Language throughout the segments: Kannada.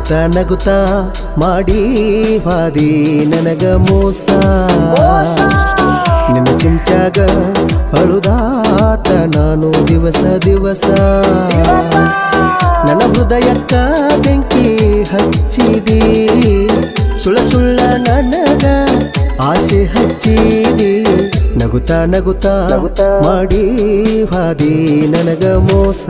ನಗುತ್ತಾ ನಗುತ್ತಾ ಮಾಡಿ ಹಾದಿ ನನಗ ಮೋಸ ನಿನ್ನ ಚಿಂತ್ಯಾಗ ಅಳುದಾತ ನಾನು ದಿವಸ ದಿವಸ ನನ್ನ ಹೃದಯಕ್ಕ ಬೆಂಕಿ ಹಚ್ಚಿದಿ ಸುಳ್ಳ ಸುಳ್ಳ ನನಗ ಆಸೆ ಹಚ್ಚಿದಿ ನಗುತ್ತಾ ನಗುತ್ತಾ ಮಾಡಿ ಹಾದಿ ನನಗ ಮೋಸ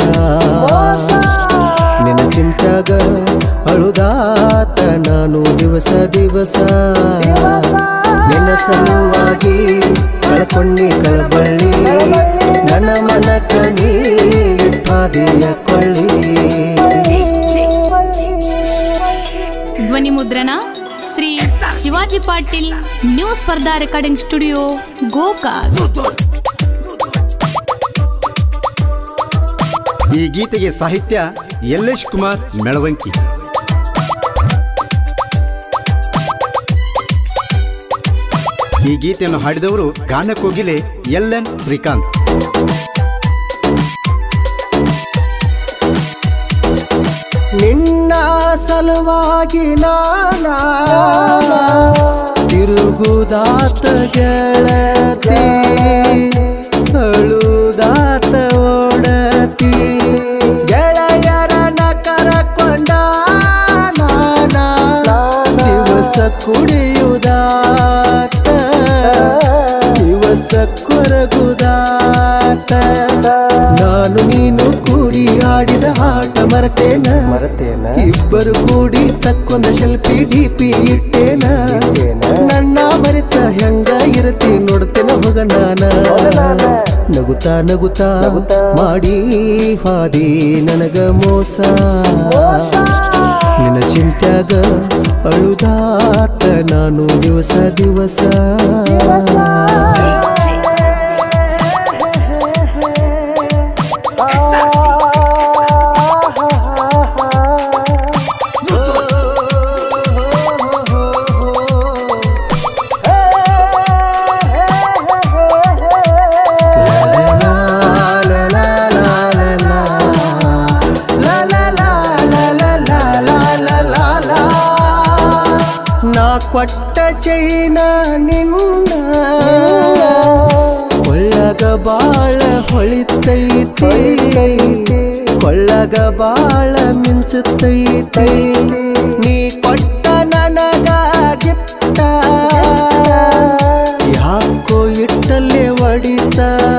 ನಿನ್ನ ಚಿಂತ್ಯಾಗ ಅಳುದಾತ ನಾನು ದಿವಸ ದಿವಸ ನಿನ್ನ ಸಲುವಾಗಿ ಕಳ್ಕೊಂಡಿ ಕಳಬಳ್ಳಿ ನನ್ನ ಮನಕ ನೀ ಇಟ್ಟಾದಿಯ ಕೊಳ್ಳಿ. ಧ್ವನಿ ಮುದ್ರಣ Shri Shivaji Patil new Spardha recording studio Gokak. ಈ ಗೀತೆಗೆ ಸಾಹಿತ್ಯ ಯಲ್ಲೇಶ್ ಕುಮಾರ್ ಮೆಳವಂಕಿ. ಈ ಗೀತೆಯನ್ನು ಹಾಡಿದವರು ಗಾನಕೋಗಿಲೆ ಎಲ್.ಎನ್. ಶ್ರೀಕಾಂತ್. ನಿನ್ನ ಸಲುವಾಗಿ ನಾನ ತಿರುಗುದಾತ ಗೆಳತಿ ಅಳುದಾತ ಓಡತಿ ಗೆಳೆಯರನ ಕರಕೊಂಡ ನಾನ ದಿವಸ ಕುಡಿಯುದಾತ ದಿವಸ ಕೊರಗುದಾತ ನಾನು ನೀನು ಕೂಡಿ ಆಡಿದ ಆಟ ಮರತೇನ ಇಬ್ಬರು ಕೂಡಿ ತಕ್ಕೊಂದ ಶೆಲ್ಫಿ ಡಿಪಿ ಇಟ್ಟೇನ ನನ್ನ ಮರೆತ ಹೆಂಗ ಇರತಿ ನೋಡ್ತೇನ ಹೋಗ ನಾನ ನಗುತ್ತಾ ನಗುತ್ತಾ ಮಾಡಿ ಹಾದಿ ನನಗ ಮೋಸ ನಿನ್ನ ಚಿಂತ್ಯಾಗ ಅಳುದಾತ ನಾನು ದಿವಸ ದಿವಸ ನಾ ಕೊಟ್ಟ ಚೈನ ನಿನ್ನ ಕೊಳ್ಳಗ ಬಾಳ ಹೊಳಿತೈತಿ ಕೊಳ್ಳಗ ಬಾಳ ಮಿಂಚುತ್ತೈತಿ ನೀ ಕೊಟ್ಟ ನನಗ ಗಿಫ್ಟ ಯಾಕೋ ಇಟ್ಟಲ್ಲೇ ಹೊಡಿತ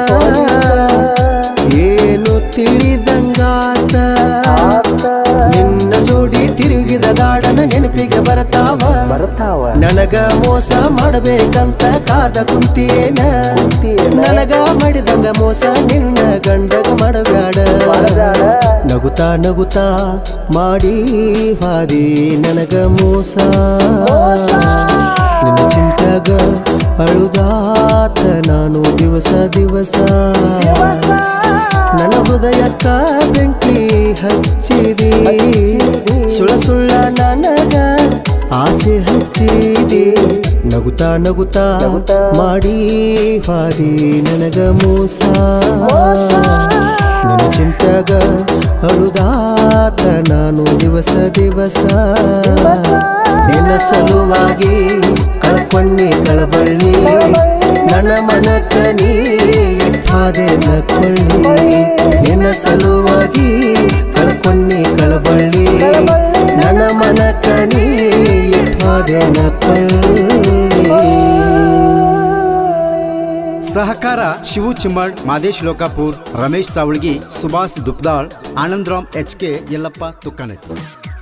ಏನು ತಿಳಿದಂಗಾತ ನಿನ್ನ ಜೋಡಿ ತಿರುಗಿದ ಗಾಡನ ನೆನಪಿಗೆ ಬರ್ತಾವ ನನಗ ಮೋಸ ಮಾಡಬೇಕಂತ ಕಾದ ಕುಂತಿಯೇನ ನನಗ ಮಾಡಿದಂಗ ಮೋಸ ನಿನ್ನ ಗಂಡಗ ಮಾಡಬೇಡ ನಗುತ್ತಾ ನಗುತ್ತಾ ಮಾಡಿ ಹಾದಿ ನನಗ ಮೋಸ ನಿನ್ನ ಚಿಂತ್ಯಾಗ ಅಳುದಾತ ನಾನು ದಿವಸ ದಿವಸ ನನ್ನ ಹೃದಯಕ್ಕ ಬೆಂಕಿ ಹಚ್ಚಿದಿ ಸುಳ್ಳ ಸುಳ್ಳ ನನಗ ಆಸೆ ಹಚ್ಚಿದಿ ನಗುತ್ತಾ ನಗುತ್ತಾ ಮಾಡಿ ಹಾದಿ ನನಗ ಮೋಸ ನಿನ್ನ ಚಿಂತ್ಯಾಗ ಅಳುದಾತ ನಾನು ದಿವಸ ದಿವಸ ನಿನ್ನ ಸಲುವಾಗಿ ಕಳ್ಕೊಂಡಿ ಕಳಬಳ್ಳಿ ನನ್ನ ಮನಕ ನೀ ಇಟ್ಟಾದೆನ ಕೊಳ್ಳಿ ನಿನ್ನ ಸಲುವಾಗಿ ಕಳ್ಕೊಂಡಿ ಕಳಬಳ್ಳಿ ನನ್ನ ಮನಕ ನೀ ಇಟ್ಟಾದೆನ ಕೊಳ್ಳಿ. ಸಹಕಾರ ಶಿವು ಚಿಮ್ಮಡ್, ಮಾದೇಶ್ ಲೋಕಾಪುರ್, ರಮೇಶ್ ಸಾವಳ್ಗಿ, ಸುಭಾಷ್ ದುಪ್ದಾಳ್, ಆನಂದರಾಮ್ HK, ಯಲ್ಲಪ್ಪ ತುಕ್ಕನಟ್ಟಿ.